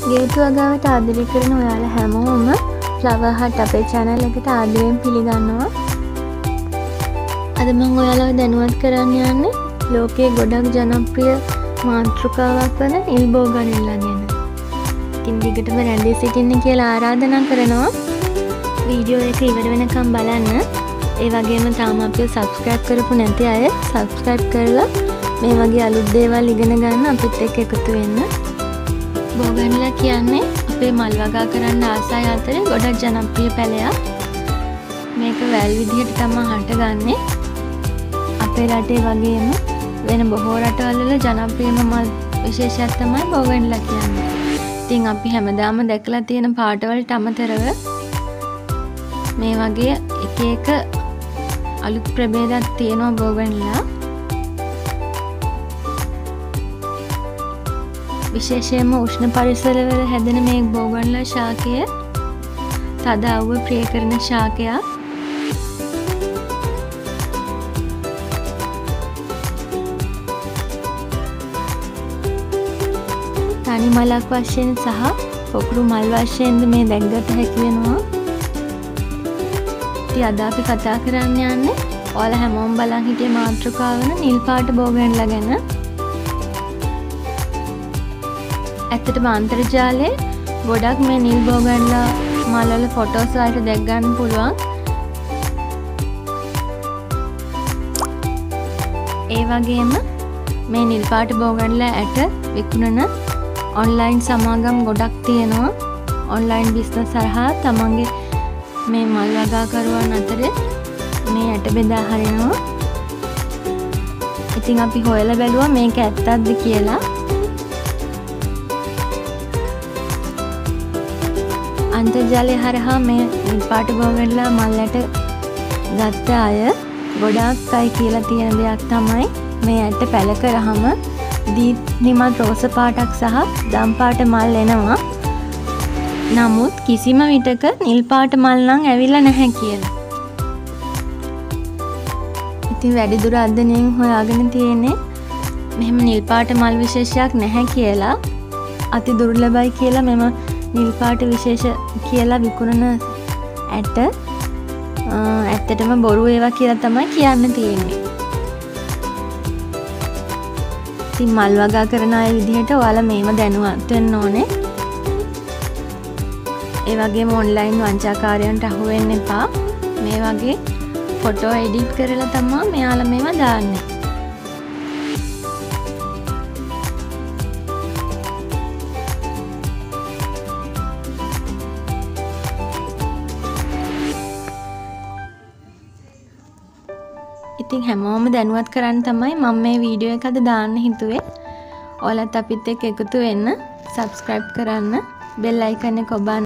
ගේතු වගාවට ආදරය කරන ඔයාලා හැමෝම ෆ්ලවර් හට් අපේ channel එකට ආදරයෙන් පිළිගන්නවා. අද මම ඔයාලව දැනුවත් කරන්න යන්නේ ලෝකයේ ගොඩක් ජනප්‍රිය මාතෘකාවක් වන නිල් බෝගන්විලා ගැන. ඉතින් දිගටම රැඳී සිටින්න කියලා ආරාධනා කරනවා. වීඩියෝ එක ඉවර වෙනකම් බලන්න. ඒ වගේම තාම අපිව subscribe කරපු නැති අය subscribe කරලා මේ වගේ අලුත් දේවල් ඉගෙන ගන්න අපිත් එක්ක එකතු වෙන්න. බෝගන්විලා කියන්නේ අපේ මල් වගා කරන්න ආසයි අතරේ ගොඩක් ජනප්‍රිය පැලයක්. මේක වැල් විදිහට තමයි හටගන්නේ. අපේ රටේ වගේම වෙන බොහෝ රටවල් වල ජනප්‍රියම මල් විශේෂයක් තමයි බෝගන්විලා කියන්නේ. ඉතින් අපි හැමදාම දැකලා තියෙන පාට වලට අමතරව මේ වගේ එක එක අලුත් ප්‍රභේදයක් තියෙනවා බෝගන්විලා. විශේෂයෙන්ම උෂ්ණ පරිසරවල හැදෙන මේ බෝගන්විලා ශාකය තද අවුව ප්‍රිය කරන ශාකයක්. තනි මලක් වශයෙන් සහ පොකුරු මල් වශයෙන්ද මේ දැක්ගත හැකි වෙනවා. ඉතින් අද අපි කතා කරන්න යන්නේ ඔයාලා හැමෝම බලන් හිටිය මාතෘකාව වන නිල් පාට බෝගන්විලා ගැන. ඇත්තටම අන්තර්ජාලයේ ගොඩක් මේ නිල් බෝගන්විලා මල් වල ෆොටෝස් වලට දැක් ගන්න පුළුවන්. ඒ වගේම මේ නිල් පාට බෝගන්විලා ඇට විකුණන ඔන්ලයින් සමාගම් ගොඩක් තියෙනවා. ඔන්ලයින් බිස්නස් හරහා තමන්ගේ මේ මල් වගාකරුවන් අතරේ මේ ඇට බෙදා හරිනවා. ඉතින් අපි හොයලා බැලුවා මේක ඇත්තක්ද කියලා. අන්තර්ජාලය හරහා මේ නිල් පාට බෝගන්විලා මල් ඇට ගත්ත අය ගොඩාක් අය කියලා තියෙන දෙයක් තමයි මේ ඇට පැල කරාම දීප්තිමත් රෝස පාටක් සහ දම් පාට මල් එනවා. නමුත් කිසිම විටක නිල් පාට මල් නම් ඇවිල්ලා නැහැ කියලා. ඉතින් වැඩිදුර අධ්‍යයනයෙන් හොයාගෙන තියෙන්නේ මෙහෙම නිල් පාට මල් විශේෂයක් නැහැ කියලා. අති දුර්ලභයි කියලා මෙම නිල් පාට විශේෂ කියලා විකුණන ඇට ඇත්තටම බොරු ඒවා කියලා තමයි කියන්න තියෙන්නේ. ඉතින් මල් වගා කරන අය විදිහට ඔයාලා මේව දැනුවත් වෙන්න ඕනේ. ඒ වගේම ඔන්ලයින් වංචාකාරයන්ට අහු වෙන්න එපා. මේ වගේ ෆොටෝ එඩිට් කරලා තමයි මෙයාලා මේව දාන්නේ. ඉතින් හැමෝම දැනුවත් කරන්න තමයි මම මේ වීඩියෝ එක අද දාන්න හිතුවේ. ඔයාලත් අපිත් එක්ක එකතු වෙන්න, subscribe කරන්න, bell icon එක ඔබන්න.